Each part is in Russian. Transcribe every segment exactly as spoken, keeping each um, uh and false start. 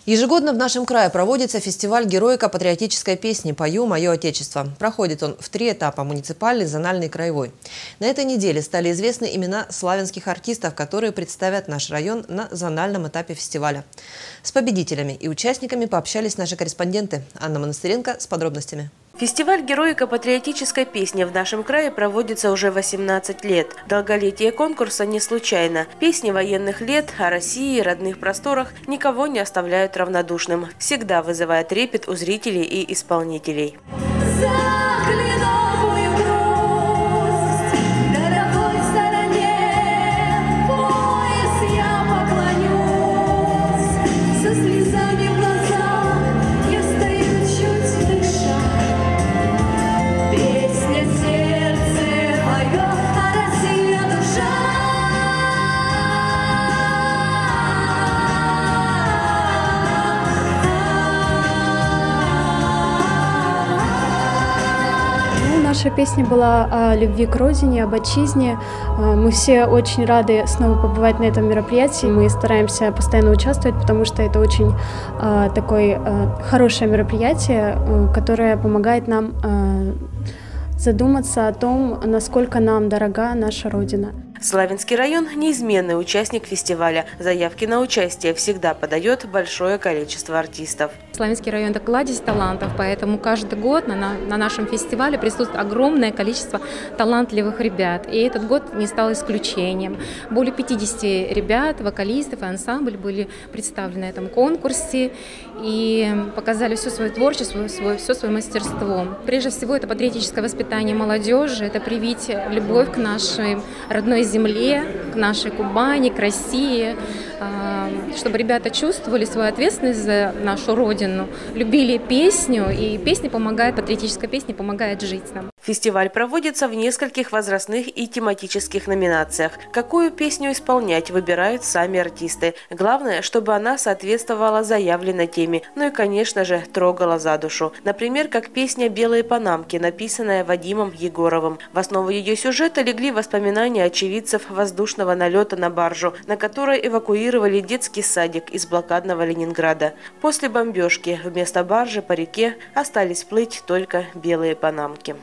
Ежегодно в нашем крае проводится фестиваль героико-патриотической песни «Пою мое Отечество». Проходит он в три этапа – муниципальный, зональный и краевой. На этой неделе стали известны имена славянских артистов, которые представят наш район на зональном этапе фестиваля. С победителями и участниками пообщались наши корреспонденты. Анна Монастыренко с подробностями. Фестиваль героико-патриотической песни в нашем крае проводится уже восемнадцать лет. Долголетие конкурса не случайно. Песни военных лет о России и родных просторах никого не оставляют равнодушным. Всегда вызывая трепет у зрителей и исполнителей. Наша песня была о любви к родине, об отчизне. Мы все очень рады снова побывать на этом мероприятии. Мы стараемся постоянно участвовать, потому что это очень такое хорошее мероприятие, которое помогает нам задуматься о том, насколько нам дорога наша Родина. Славянский район – неизменный участник фестиваля. Заявки на участие всегда подает большое количество артистов. Славянский район – это кладезь талантов, поэтому каждый год на, на нашем фестивале присутствует огромное количество талантливых ребят. И этот год не стал исключением. Более пятидесяти ребят, вокалистов и ансамбль были представлены на этом конкурсе и показали все свое творчество, свое, все свое мастерство. Прежде всего, это патриотическое воспитание молодежи, это привить любовь к нашей родной земле, к нашей Кубани, к России, чтобы ребята чувствовали свою ответственность за нашу Родину, любили песню, и песня помогает, патриотическая песня помогает жить нам. Фестиваль проводится в нескольких возрастных и тематических номинациях. Какую песню исполнять, выбирают сами артисты. Главное, чтобы она соответствовала заявленной теме, ну и, конечно же, трогала за душу. Например, как песня «Белые панамки», написанная Вадимом Егоровым. В основу ее сюжета легли воспоминания очевидцев воздушного налета на баржу, на которой эвакуировали детский садик из блокадного Ленинграда. После бомбежки вместо баржи по реке остались плыть только белые панамки.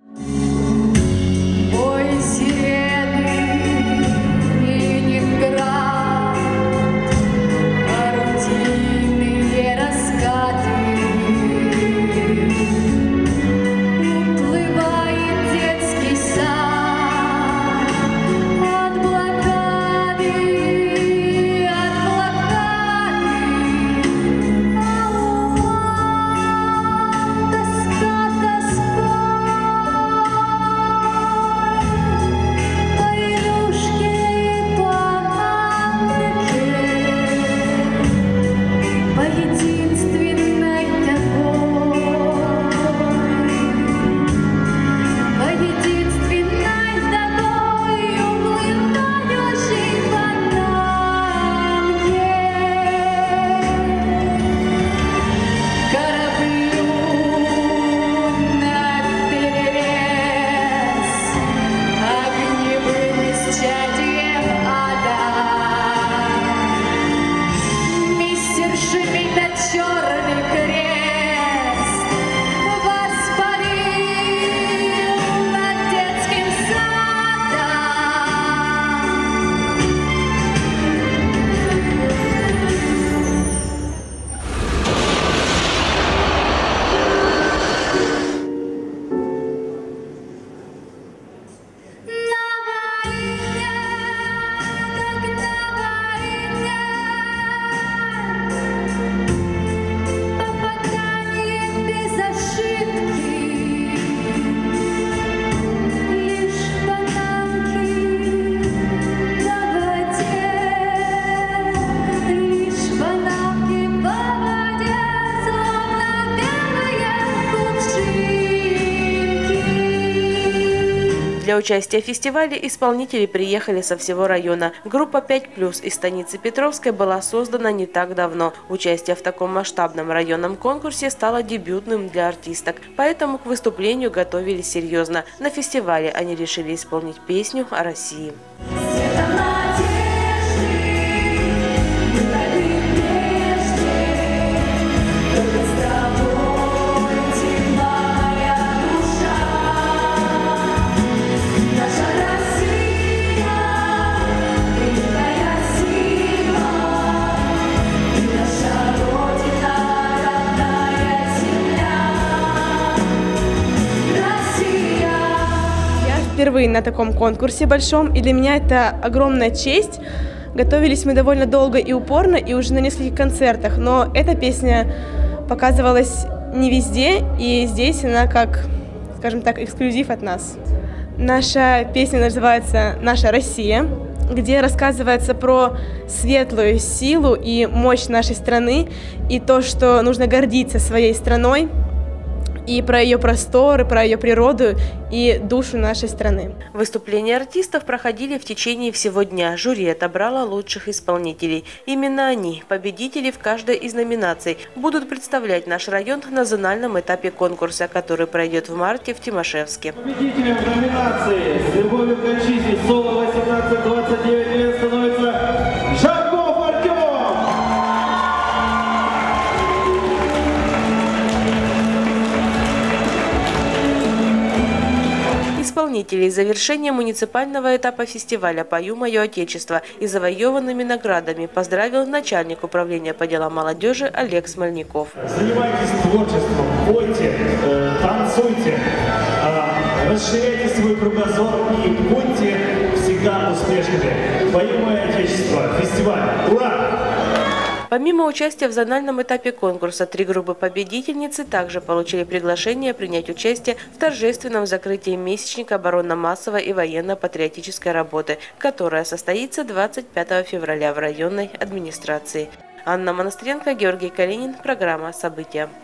Для участия в фестивале исполнители приехали со всего района. Группа пять плюс из станицы Петровской была создана не так давно. Участие в таком масштабном районном конкурсе стало дебютным для артисток, поэтому к выступлению готовились серьезно. На фестивале они решили исполнить песню о России. впервые на таком конкурсе большом, и для меня это огромная честь. Готовились мы довольно долго и упорно, и уже на нескольких концертах, но эта песня показывалась не везде, и здесь она как, скажем так, эксклюзив от нас. Наша песня называется «Наша Россия», где рассказывается про светлую силу и мощь нашей страны, и то, что нужно гордиться своей страной, и про ее просторы, про ее природу и душу нашей страны. Выступления артистов проходили в течение всего дня. Жюри отобрало лучших исполнителей. Именно они, победители в каждой из номинаций, будут представлять наш район на зональном этапе конкурса, который пройдет в марте в Тимашевске. Победителем в номинации «С любовью к отчизне» соло восемнадцать двадцать девять лет становится Жарков Артем! Исполнителей завершения муниципального этапа фестиваля «Пою мое Отечество» и завоеванными наградами поздравил начальник управления по делам молодежи Олег Смольников. Занимайтесь творчеством, пойте, э, танцуйте, э, расширяйте свой кругозор и будьте всегда успешными. «Пою мое Отечество» фестиваль. Ура! Помимо участия в зональном этапе конкурса, три группы победительницы также получили приглашение принять участие в торжественном закрытии месячника оборонно-массовой и военно-патриотической работы, которая состоится двадцать пятого февраля в районной администрации. Анна Монастренко, Георгий Калинин. Программа «События».